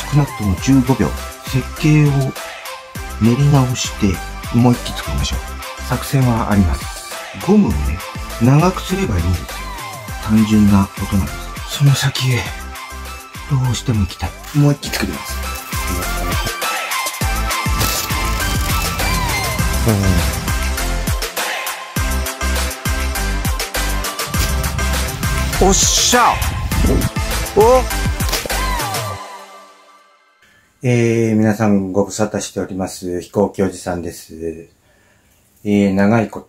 少なくとも15秒。設計を練り直してもう一機作りましょう。作戦はあります。ゴムをね、長くすればいいんですよ。単純なことなんです。その先へ、どうしても行きたい。もう一機作ります。おっしゃお皆さんご無沙汰しております。飛行機おじさんです。長いこと、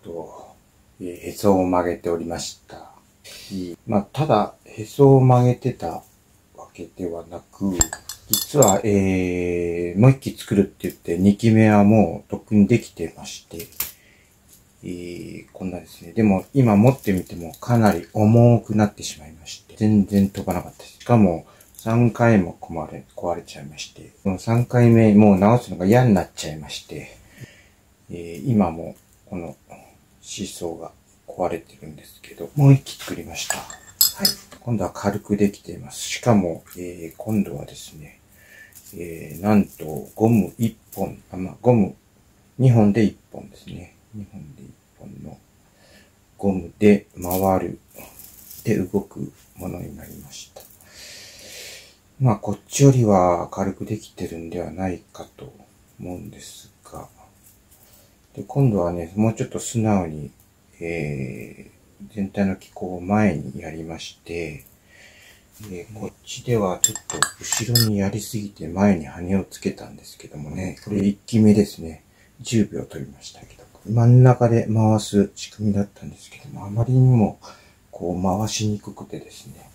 へそを曲げておりました。ただ、へそを曲げてたわけではなく、実は、もう一機作るって言って、二機目はもうとっくにできてまして、こんなですね。でも、今持ってみてもかなり重くなってしまいまして、全然飛ばなかったです。しかも、3回も壊れちゃいまして、この3回目もう直すのが嫌になっちゃいまして、今もこのシーソーが壊れてるんですけど、もう一機作りました。はい。今度は軽くできています。しかも、今度はですね、なんとゴム1本、ゴム2本で1本ですね。2本で1本のゴムで回る、で動くものになりました。こっちよりは軽くできてるんではないかと思うんですが、で、今度はね、もうちょっと素直に、全体の機構を前にやりまして、こっちではちょっと後ろにやりすぎて前に羽をつけたんですけどもね、これ1機目ですね。10秒取りましたけど、真ん中で回す仕組みだったんですけども、あまりにもこう回しにくくてですね、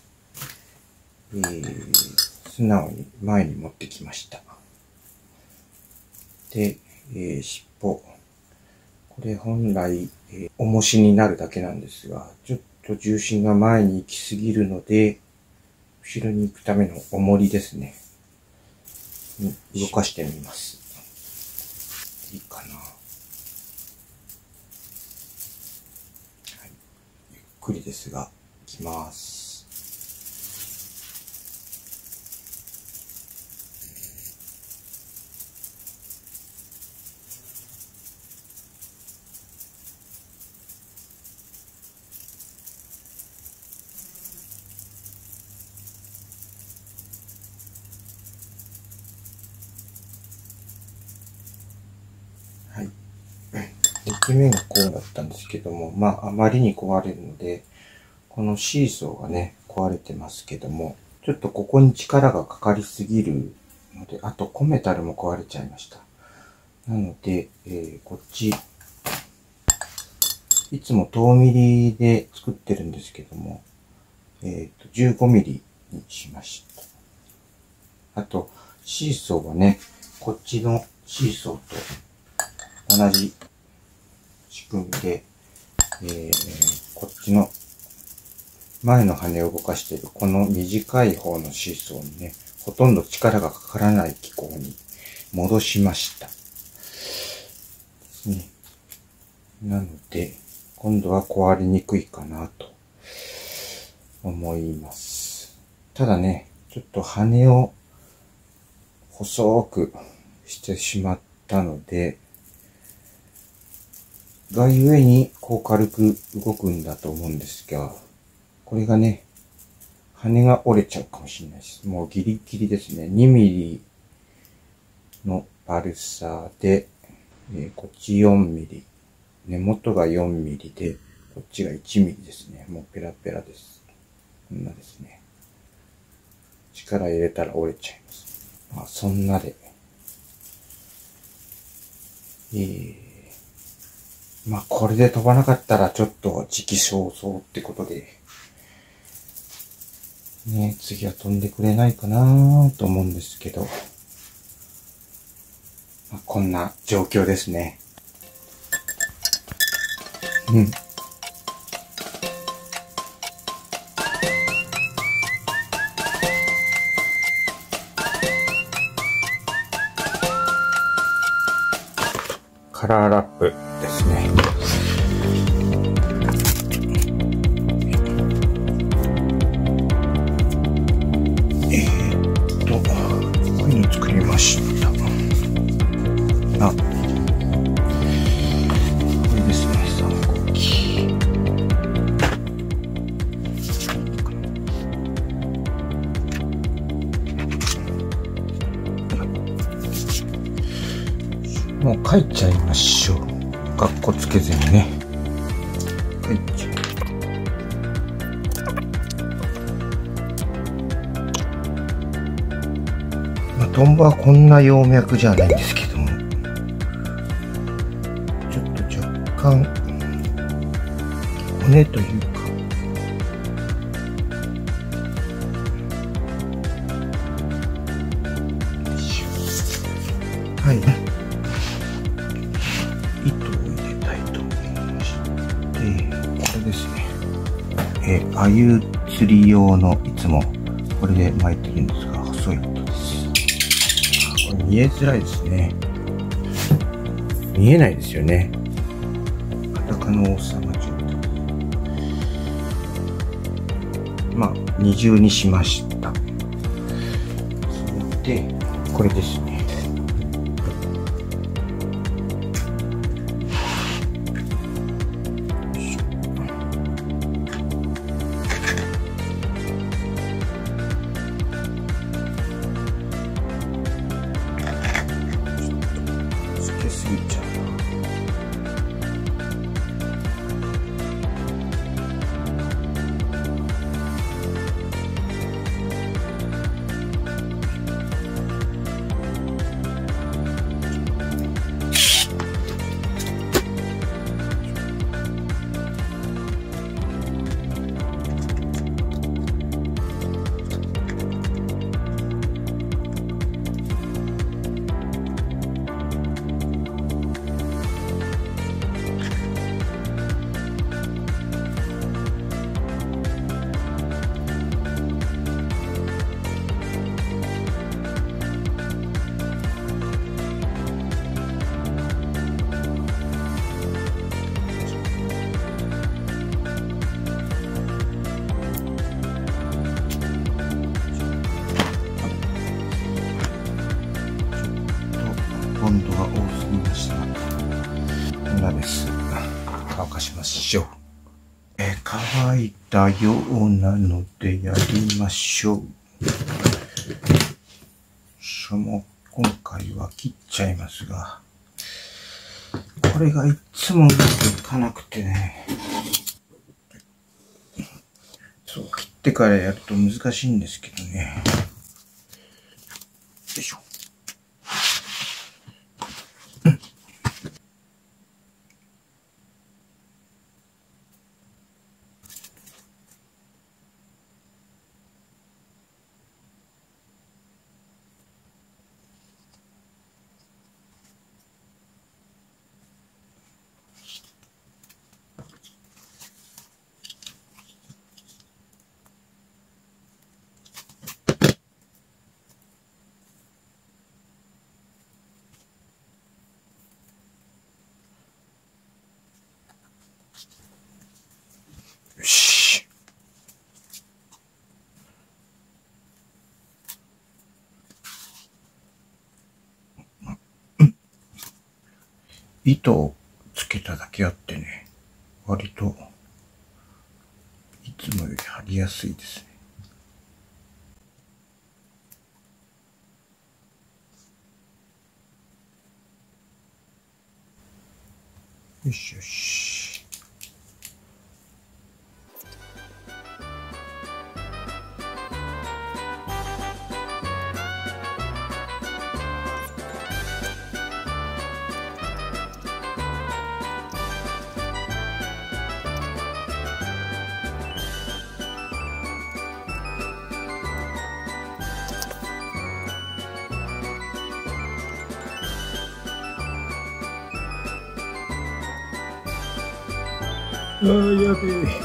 素直に前に持ってきました。で、尻尾。これ本来、重しになるだけなんですが、ちょっと重心が前に行き過ぎるので、後ろに行くための重りですね。動かしてみます。いいかな。はい、ゆっくりですが、いきます。はい。2機目がこうだったんですけども、あまりに壊れるので、このシーソーがね、壊れてますけども、ちょっとここに力がかかりすぎるので、あとコメタルも壊れちゃいました。なので、こっち、いつも10ミリで作ってるんですけども、15ミリにしました。あと、シーソーはね、こっちのシーソーと同じ仕組みで、こっちの前の羽を動かしているこの短い方のシーソーにね、ほとんど力がかからない機構に戻しました。ですね。なので、今度は壊れにくいかなと思います。ただね、ちょっと羽を細くしてしまったので、がゆえにこう軽く動くんだと思うんですが、これがね、羽が折れちゃうかもしれないです。もうギリギリですね。2ミリのバルサーで、こっち4ミリ。根元が4ミリで、こっちが1ミリですね。もうペラペラです。こんなですね。力入れたら折れちゃいます。そんなで。これで飛ばなかったらちょっと時期尚早ってことで、ね、次は飛んでくれないかなと思うんですけど、こんな状況ですね。カラーラップですね。これ作りました。あ、これですね、3号機。もう書いちゃいましょう。かっこつけずにね。書いちゃう。トンボはこんな葉脈じゃないんですけども、ちょっと若干骨というか、はい、糸を入れたいと思いまして、これですね、鮎釣り用のいつもこれで巻いてるんですが、細い糸です。これ見えづらいですね。見えないですよね。裸の王様状態。まあ、二重にしました。それで、これですね。つけすぎちゃう。温度が多すぎました。裏です。乾かしましょう。乾いたようなのでやりましょう。もう今回は切っちゃいますが、これがいつもうまくいかなくてね。そう、切ってからやると難しいんですけどね。よいしょ。よし。糸をつけただけあってね、割といつもより貼りやすいですね。よしよし。あー、やべえ。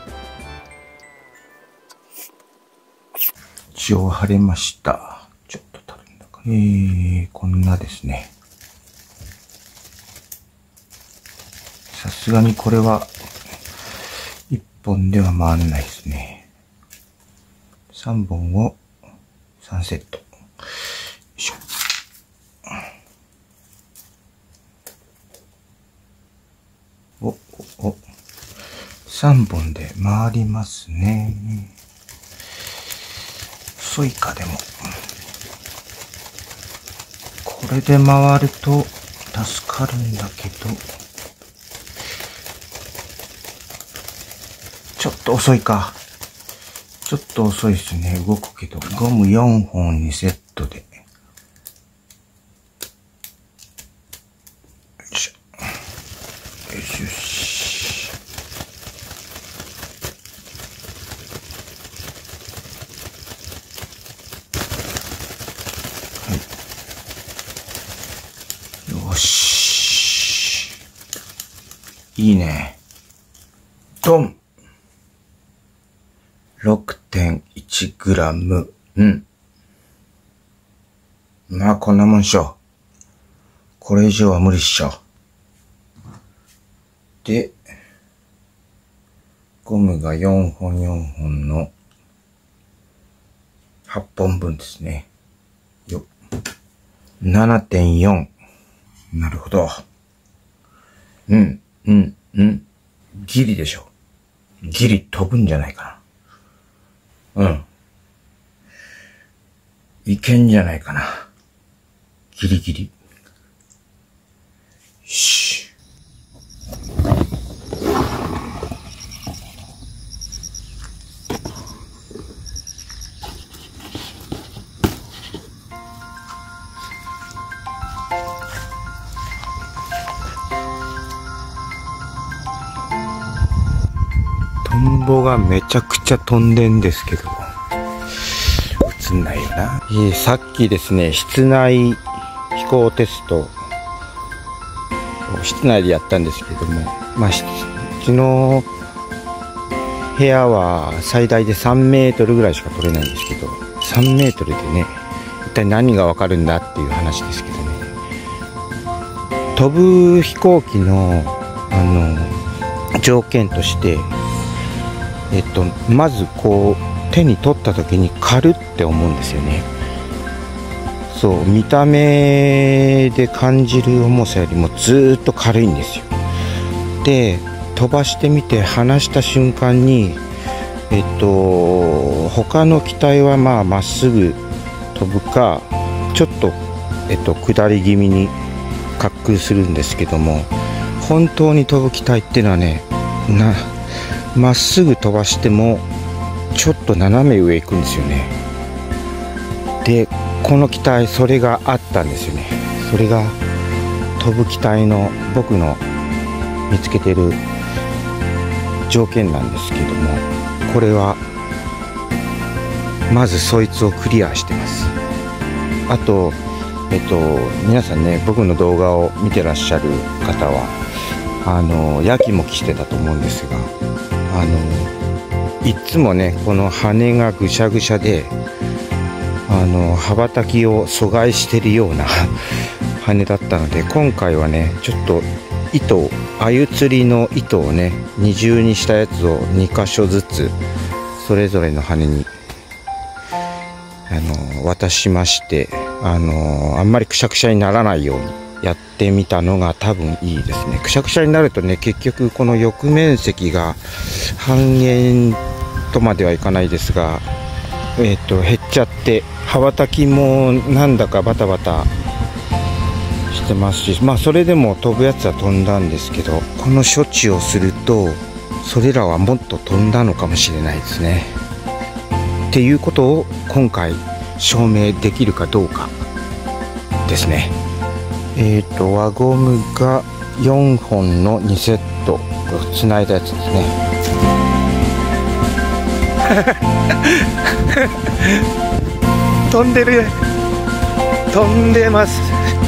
一応貼れました。 こんなですね。さすがにこれは1本では回らないですね。3本を3セット。よいしょ。3本で回りますね。遅いかでも。これで回ると助かるんだけど、ちょっと遅いか。ちょっと遅いですね。動くけど。ゴム4本にセットで。よいしょ。よしよし。よし。いいね。ドン !6.1 グラム。うん。まあこんなもんっしょ。これ以上は無理っしょ。で、ゴムが4本4本の8本分ですね。よっ。7.4。なるほど。ギリでしょ。ギリ飛ぶんじゃないかな。いけんじゃないかな。ギリギリ。よし。トンボがめちゃくちゃ飛んでんですけど、映んないよな。さっきですね、室内飛行テストを室内でやったんですけども、まあ、うちの部屋は最大で3メートルぐらいしか取れないんですけど、3メートルでね、一体何がわかるんだっていう話ですけどね。飛ぶ飛行機の、条件として、まずこう手に取った時に軽って思うんですよね。そう、見た目で感じる重さよりもずーっと軽いんですよ。で、飛ばしてみて離した瞬間に他の機体はまあまっすぐ飛ぶかちょっと下り気味に滑空するんですけども、本当に飛ぶ機体っていうのはね、まっすぐ飛ばしてもちょっと斜め上行くんですよね。で、この機体それがあったんですよね。それが飛ぶ機体の僕の見つけてる条件なんですけども、これはまずそいつをクリアしてます。あと皆さんね、僕の動画を見てらっしゃる方はやきもきしてたと思うんですが、いつもねこの羽がぐしゃぐしゃで羽ばたきを阻害してるような羽だったので、今回はねちょっと鮎釣りの糸をね二重にしたやつを2箇所ずつそれぞれの羽に渡しまして、あんまりくしゃくしゃにならないようにやってみたのが多分いいですね。くしゃくしゃになるとね、結局この翼面積が半減とまではいかないですが、減っちゃって羽ばたきもなんだかバタバタしてますし、まあそれでも飛ぶやつは飛んだんですけど、この処置をするとそれらはもっと飛んだのかもしれないですね。っていうことを今回証明できるかどうかですね。輪ゴムが4本の2セットつないだやつですね。飛んでる、飛んでます。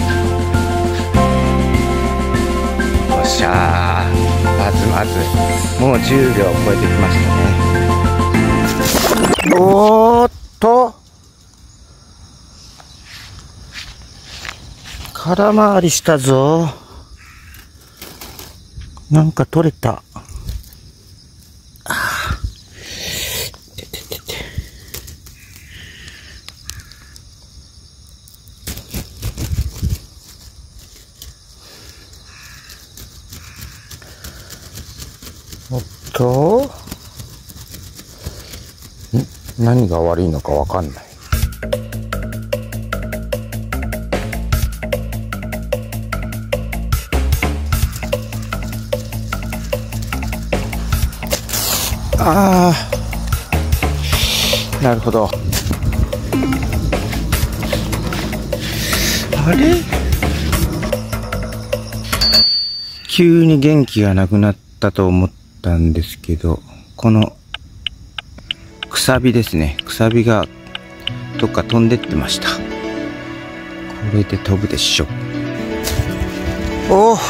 よっしゃー、まずもう10秒超えてきましたね。おーっと空回りしたぞ。なんか取れた。てててて。おっと、何が悪いのかわかんない。ああ、なるほど。あれ？急に元気がなくなったと思ったんですけど、このくさびですね。くさびがどっか飛んでってました。これで飛ぶでしょ。おお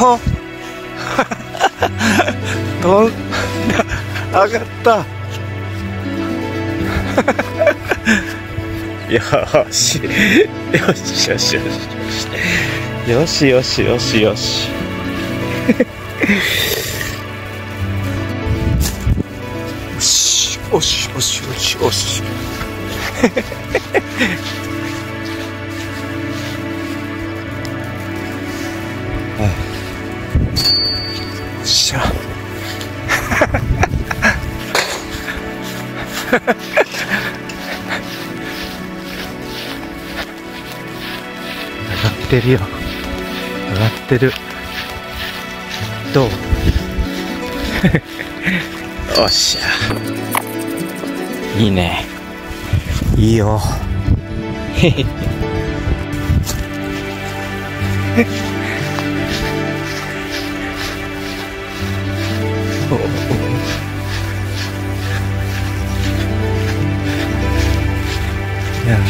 飛んだ。上がった。よし。よしよしよし。よしよしよしよし。よし。よしよしよしよし。よっしゃ。上がってるよ。上がってる。どう？おっしゃ。いいね。いいよ。へへ。おお。いや。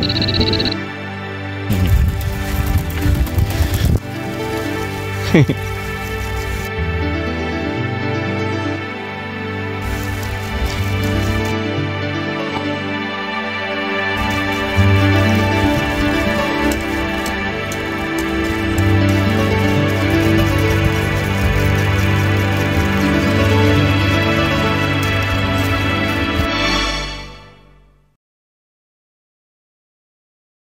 うん。